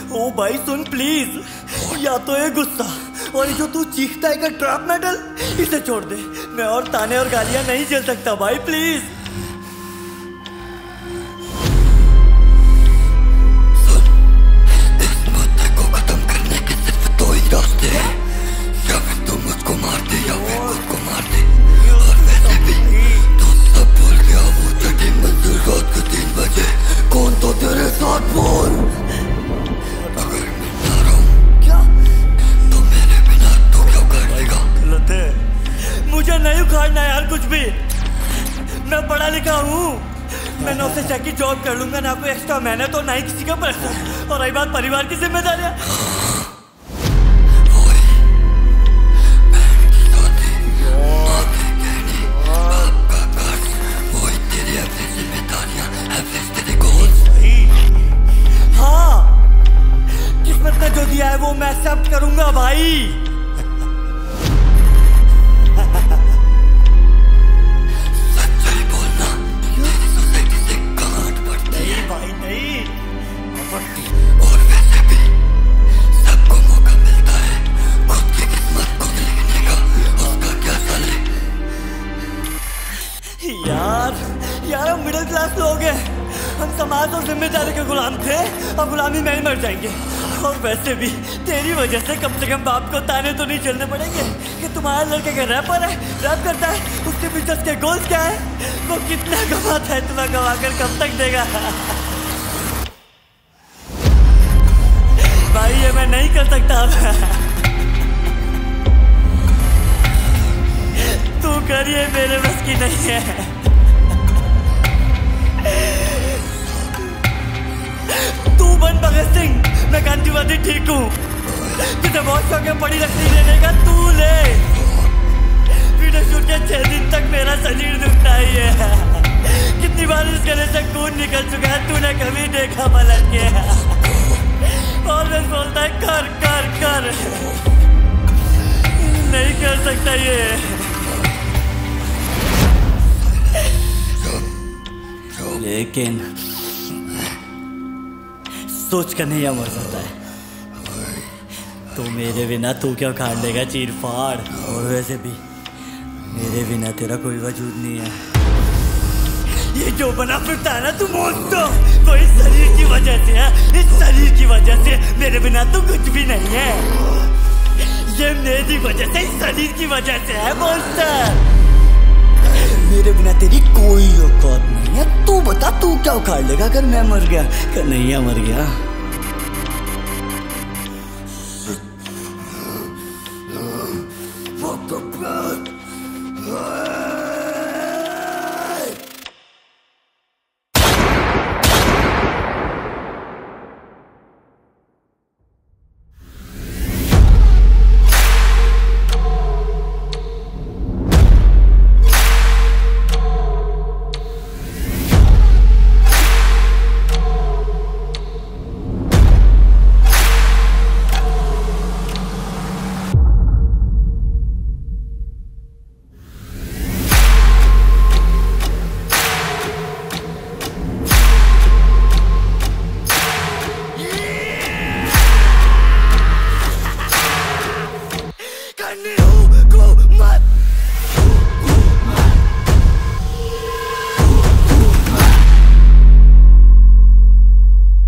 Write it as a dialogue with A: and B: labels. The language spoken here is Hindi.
A: ओ भाई सुन प्लीज, या तो ये गुस्सा और जो तू चीखता है का ट्रैप मेटल, इसे छोड़ दे। मैं और ताने और गालियां नहीं झेल सकता भाई, प्लीज। मुझे नहीं उखाड़ना यार कुछ भी। मैं पढ़ा लिखा हूँ, मैं 9 से 6 की जॉब कर लूंगा, ना कोई एक्स्ट्रा मेहनत और ना ही किसी का प्रेशर। और रही बात परिवार की जिम्मेदारियां, हाँ किस्मत ने जो दिया है वो मैं एक्सेप्ट करूंगा भाई।
B: और वैसे भी सबको मौका मिलता है खुद की किस्मत खुद लिखने का, उसका क्या चले।
A: यार हम मिडिल क्लास लोग हैं, हम समाज और जिम्मेदारी के गुलाम थे, अब गुलामी में ही मर जाएंगे। और वैसे भी तेरी वजह से कम से कम बाप को ताने तो नहीं चलने पड़ेंगे कि तुम्हारा लड़के का रैपर है, रैप करता है, उसके बिजनेस के गोल्स क्या है, वो कितना कमाता है, तुम्हें कमा कर कब तक देगा। भाई ये मैं नहीं कर सकता। तू करिए, मेरे बस की नहीं है। तू बन भगत सिंह, मैं गांधीवादी ठीक हूँ। तुझे बहुत शौक है बड़ी लकड़ी लेने का, तू ले। वीडियो शूट के 6 दिन तक मेरा शरीर दुखता ही है। कितनी बार इस गले से खून निकल चुका है, तूने कभी देखा पलट के? और मैं बोलता है कर कर कर, नहीं कर सकता ये। लेकिन सोच कर नहीं मर सकता है तो मेरे बिना तू क्या उखाड़ लेगा चीर फाड़। और वैसे भी मेरे बिना तेरा कोई वजूद नहीं है। ये जो बना फिरता है ना तू मोस्तो, तो इस शरीर की वजह से है, इस शरीर की वजह से। मेरे बिना तू कुछ भी नहीं है, ये मेरी वजह से, इस शरीर की वजह से है मोस्टर। मेरे बिना तेरी कोई औकात नहीं है। तू बता तू क्या उखाड़ लेगा अगर मैं मर गया? कन्हैया मर गया।